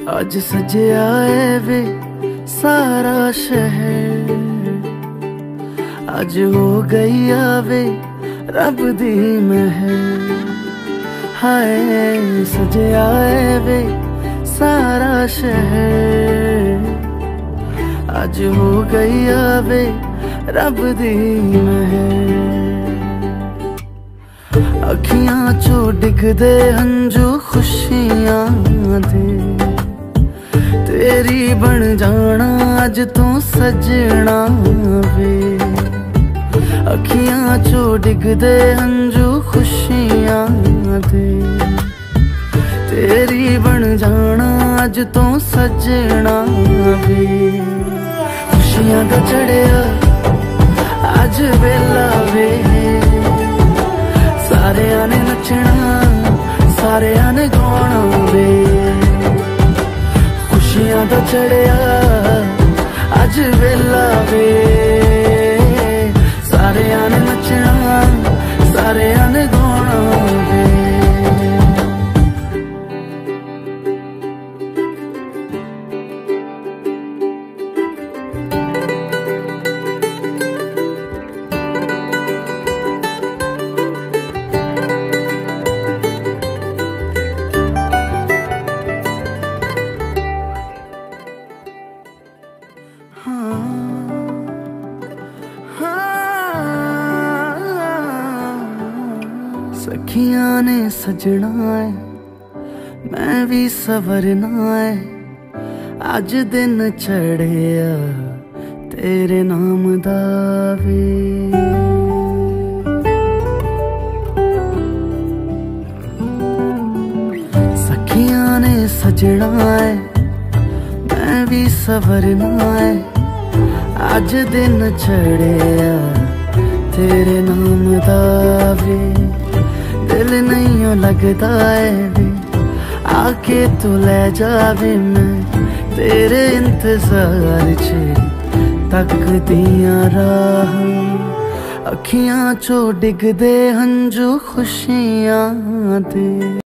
अज सजिया है वे सारा शहर, अज हो गई आवे रब दी महर। हाय सजिया है वे सारा शहर, अज हो गई आवे रब दी महर। अखियां चो डिगदे हंजू खुशियां दे, तेरी बन जाना अज तू सजना वे। अखियां चो डिगदे हंजू खुशियां दे, तेरी बन जाना अज तू सजना वे। खुशियां दा चढ़िया अज वेला वे, सारेयां ने नचना सारेयां ने गाना वे। खुशियां दा चढ़िया अज वेला वे, सारेयां ने नचना सारेयां ने गाना वे। सखियां ने सजना है मैं भी सवरना है, अज दिन चढ़िया तेरे नाम दा वे। सखियां ने सजना है मैं भी सवरना है, अज दिन चढ़िया तेरे नाम दा वे। दिल नहीं लगता है वे आके तू ले जावे, मैं तेरे इंतजार च तकदियां राह। अखियां चो डिगदे हंजू खुशियां दे।